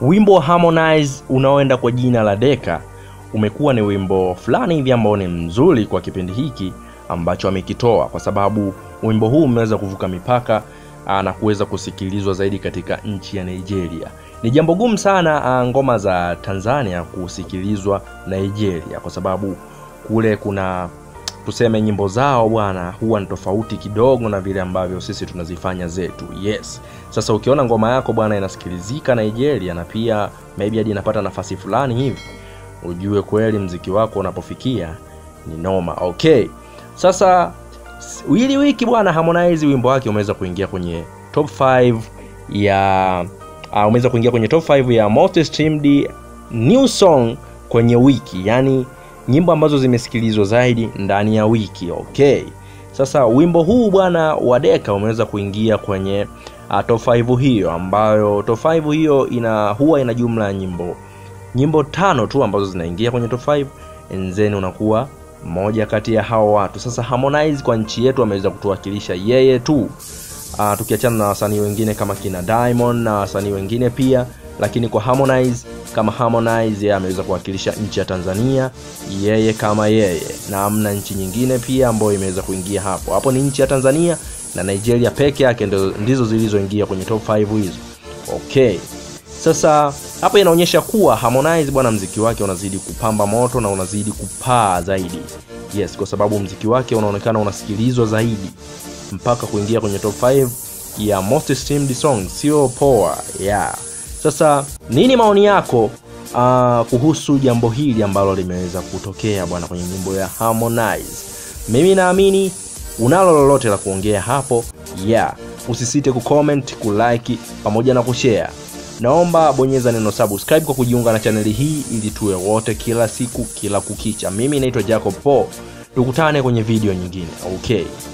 Wimbo Harmonize unaoenda kwa jina la Deka umekuwa ni wimbo fulani hivi ambao ni mzuri kwa kipindi hiki ambacho amekitoa, kwa sababu wimbo huu umeweza kuvuka mipaka na kuweza kusikilizwa zaidi katika nchi ya Nigeria. Ni jambo gumu sana ngoma za Tanzania kusikilizwa Nigeria, kwa sababu kule kuna tuseme nyimbo zao bwana huwa ni tofauti kidogo na vile ambavyo sisi tunazifanya zetu. Yes. Sasa ukiona ngoma yako bwana inasikilizika Nigeria na pia maybe hadi inapata nafasi fulani hivi, ujue kweli muziki wako unapofikia ni noma. Okay. Sasa wiki bwana Harmonize wimbo wake umeweza kuingia kwenye top 5 ya most streamed new song kwenye wiki, yani nyimbo ambazo zimesikilizwa zaidi ndani ya wiki. Okay. Sasa wimbo huu bwana wa Deka umeweza kuingia kwenye top 5 hiyo, ambayo top 5 hiyo huwa ina jumla ya nyimbo 5 tu ambazo zinaingia kwenye top 5, and then unakuwa moja kati ya hao watu. Sasa Harmonize kwa nchi yetu ameweza kutuwakilisha yeye tu, tukiachana na wasanii wengine kama kina Diamond na wasanii wengine pia, lakini kwa Harmonize yeye ameweza kuwakilisha nchi ya Tanzania yeye kama yeye, na hamna nchi nyingine pia ambayo imeweza kuingia hapo. Hapo ni nchi ya Tanzania na Nigeria peke yake ndizo zilizoingia kwenye top 5 hizo. Okay. Sasa hapa inaonyesha kuwa Harmonize bwana muziki wake unazidi kupamba moto na unazidi kupaa zaidi. Yes, kwa sababu muziki wake unaonekana unasikilizwa zaidi mpaka kuingia kwenye top 5 ya most streamed songs. Sio poa. Yeah. Sasa nini maoni yako kuhusu jambo hili ambalo limeweza kutokea bwana kwenye nyimbo ya Harmonize? Mimi naamini unalo lolote la kuongea hapo. Yeah, usisite kucomment, kulike pamoja na kushare. Naomba bonyeza neno subscribe kwa kujiunga na channel hii ili tuwe wote kila siku kila kukicha. Mimi naitwa Jacob Po. Tukutane kwenye video nyingine. Okay.